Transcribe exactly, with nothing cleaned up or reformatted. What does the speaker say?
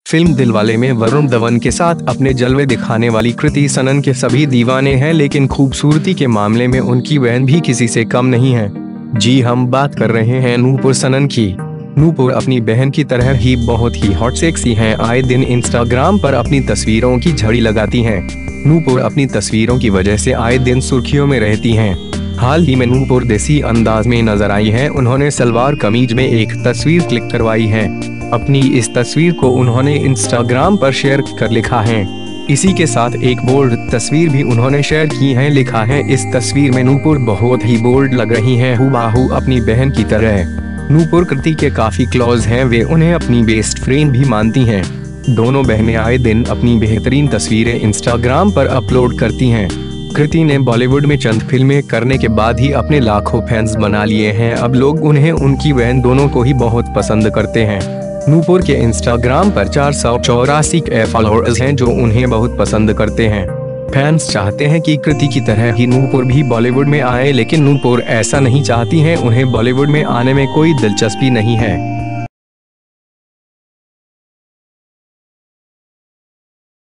Film Dilwale में वरुण धवन के साथ अपने जलवे दिखाने वाली कृति सनन के सभी दीवाने हैं, लेकिन खूबसूरती के मामले में उनकी बहन भी किसी से कम नहीं है। जी, हम बात कर रहे हैं नूपुर सनन की। नूपुर अपनी बहन की तरह ही बहुत ही हॉट सेक्सी हैं। आए दिन इंस्टाग्राम पर अपनी तस्वीरों की झड़ी लगाती हैं। नूपुर अपनी तस्वीरों की वजह से आए दिन सुर्खियों में रहती हैं। हाल ही में नूपुर देसी अंदाज में नजर आई हैं। उन्होंने सलवार कमीज में एक तस्वीर क्लिक करवाई है। अपनी इस तस्वीर को उन्होंने इंस्टाग्राम पर शेयर कर लिखा है। इसी के साथ एक बोल्ड तस्वीर भी उन्होंने शेयर की है। लिखा है, इस तस्वीर में नूपुर बहुत ही बोल्ड लग रही हैं, हूबहू अपनी बहन की तरह। नूपुर कृति के काफी क्लोज हैं, वे उन्हें अपनी बेस्ट फ्रेंड भी मानती हैं। दोनों बहनें आए दिन अपनी बेहतरीन तस्वीरें इंस्टाग्राम पर अपलोड करती हैं। कृति ने बॉलीवुड में चंद फिल्में करने के बाद ही अपने लाखों फैंस बना लिए हैं। अब लोग उन्हें उनकी बहन दोनों को ही बहुत पसंद करते हैं। नूपुर के इंस्टाग्राम पर चार सौ चौरासी के फॉलोअर्स हैं जो उन्हें बहुत पसंद करते हैं। फैंस चाहते हैं कि कृति की तरह ही नूपुर भी बॉलीवुड में आए, लेकिन नूपुर ऐसा नहीं चाहती हैं। उन्हें बॉलीवुड में आने में कोई दिलचस्पी नहीं है।